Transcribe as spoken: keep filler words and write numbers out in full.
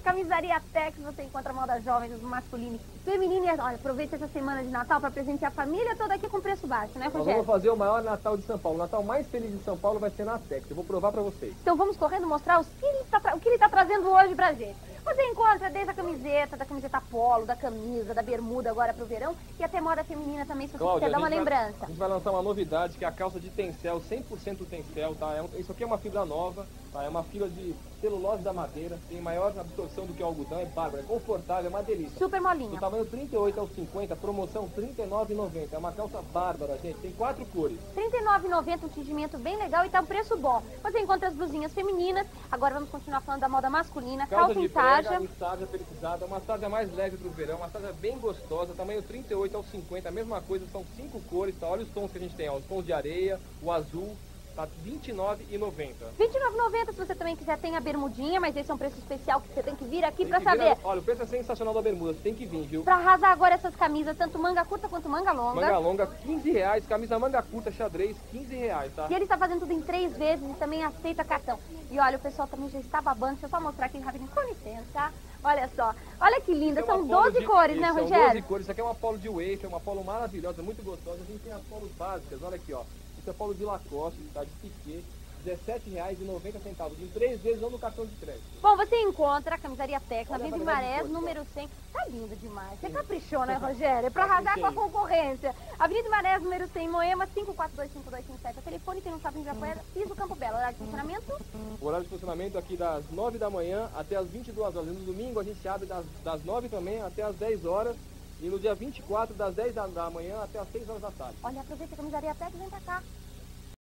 Camisaria Tex, você encontra moda jovem, masculino e feminino. E olha, aproveite essa semana de Natal para presentear a família toda aqui com preço baixo, né, Rogério? Nós vamos fazer o maior Natal de São Paulo. O Natal mais feliz de São Paulo vai ser na Tex. Eu vou provar para vocês. Então vamos correndo mostrar os que ele tá, o que ele está trazendo hoje pra gente. Você encontra desde a camiseta, da camiseta polo, da camisa, da bermuda agora pro verão e até moda feminina também, se você Cláudia, quiser dar uma vai, lembrança. a gente vai lançar uma novidade, que é a calça de tencel, cem por cento tencel, tá? É um, isso aqui é uma fibra nova, tá? É uma fibra de celulose da madeira, tem maior absorção do que o algodão, é bárbaro, é confortável, é uma delícia. Super molinha. Do tamanho trinta e oito ao cinquenta, promoção trinta e nove reais e noventa centavos. É uma calça bárbara, gente, tem quatro cores. trinta e nove reais e noventa centavos, um tingimento bem legal e tá um preço bom. Você encontra as blusinhas femininas, agora vamos continuar falando da moda masculina, calça, Calça em de prega, tarja. em sarja peritizada, uma sarja mais leve pro verão, uma sarja bem gostosa, tamanho trinta e oito ao cinquenta, a mesma coisa, são cinco cores, tá? Olha os tons que a gente tem, ó, os tons de areia, o azul, tá vinte e nove reais e noventa centavos. vinte e nove reais e noventa centavos, se você também quiser, tem a bermudinha, mas esse é um preço especial que você tem que vir aqui Tem pra que saber. vir, olha, o preço é sensacional da bermuda, você tem que vir, viu? Pra arrasar agora essas camisas, tanto manga curta quanto manga longa. Manga longa, quinze reais, camisa manga curta, xadrez, quinze reais, tá? E ele está fazendo tudo em três vezes e também aceita cartão. E olha, o pessoal também já está babando. Deixa eu só mostrar aqui rapidinho, com licença. Olha só, olha que linda, Isso é são uma polo doze de- cores, isso, né, São Rogério? doze cores, isso aqui é uma polo de wafer, uma polo maravilhosa, muito gostosa. A gente tem as polos básicas, olha aqui, ó. Isso é polo de Lacoste, tá? De piquê, dezessete reais e noventa centavos, em três vezes ou no cartão de crédito. Bom, você encontra a Camisaria Tex, na Olha a Avenida variedade de Marés, cores, número cem. Tá lindo demais. Você Sim. caprichou, né, Rogério? É pra arrasar com a Caprichei. concorrência. Avenida Marés, número cem, Moema, cinco quatro dois cinco dois cinco sete. O telefone tem no shopping de Apoiada, piso Campo Belo. Horário de funcionamento? O horário de funcionamento aqui das nove da manhã até as vinte e duas horas. No domingo a gente abre das, das nove também até as dez horas. E no dia vinte e quatro, das dez da, da manhã até as seis horas da tarde. Olha, aproveita a Camisaria Tex e vem pra cá.